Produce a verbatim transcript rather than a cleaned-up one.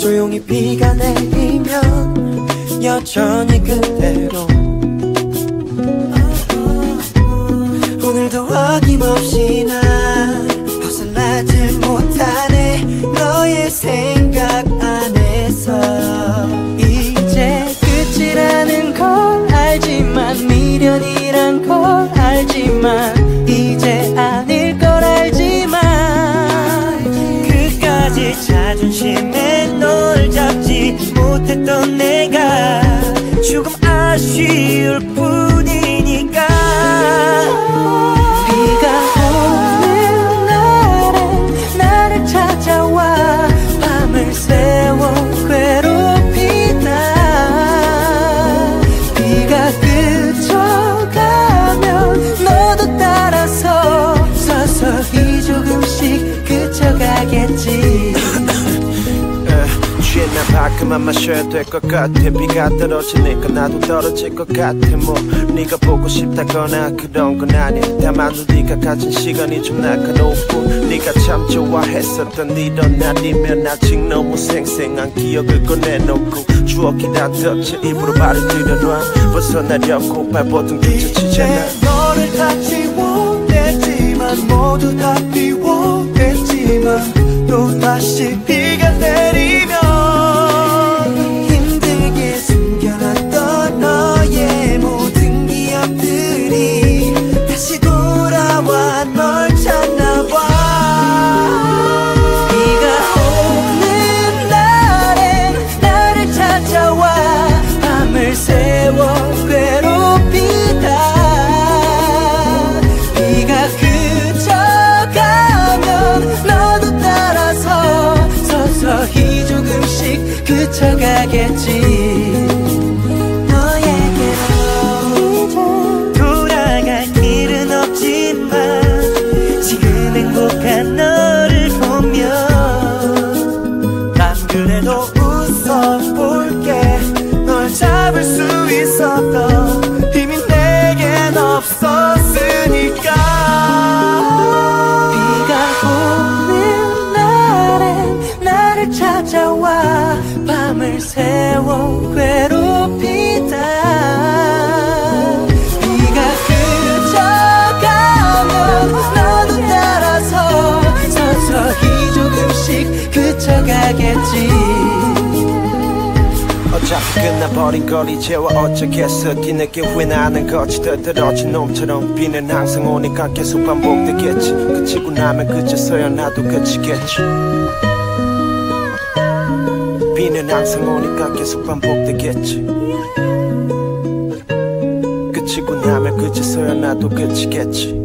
조용히 비가 내리면 여전히 그대로 오늘도 어김없이 난 벗어나질 못하네 너의 생각 안에서 이제 끝이라는 걸 알지만 미련이란 걸 알지만 이제 아닐 걸 알지만 그까지 자존심에 널 잡지 못했던 내가 조금 아쉬울 뿐이니까 비가 오는 날엔 나를 찾아와 밤을 새워 괴롭히다 비가 그쳐가면 너도 따라서 서서히 조금씩 그쳐가겠지 취해 난 밖에만 마셔야 될 것 같아 비가 떨어지니까 나도 떨어질 것 같아 뭐 네가 보고 싶다거나 그런 건 아니야 다만 네가 가진 시간이 좀 날카로운 뿐 네가 참 좋아했었던 이런 날이면 아직 너무 생생한 기억을 꺼내놓고 추억이 다 덮쳐 입으로 말을 들여놔 벗어나려고 발버둥 뒤처치잖아 너를 다 지워냈지만 모두 다 비워냈지만 또다시 비가 내리면 힘들게 숨겨놨던 너의 모든 기억들이 다시 돌아와 널 찾나봐 비가 오는 날엔 나를 찾아와 밤을 새워 괴롭히다 비가 그쳐가면 너도 따라서 서서히 조금씩 그쳐가겠지 너에게로 이제 돌아갈 길은 없지만 지금 행복한 너를 보며 난 그래도 웃어볼게 널 잡을 수 있었던 힘이 내겐 없었으니까 찾아와 밤을 새워 괴롭히다 비가 그쳐가면 너도 따라서 서서히 조금씩 그쳐가겠지 어차피 끝나버린 걸 이제와 어쩌겠어 뒤늦게 후회나는 거지 떨떨어진 놈처럼 비는 항상 오니까 계속 반복되겠지 그치고 나면 그쳐서야 나도 그치겠지 비는 항상 오니까 계속 반복되겠지 그치고 나면 그쳐서야 나도 그치겠지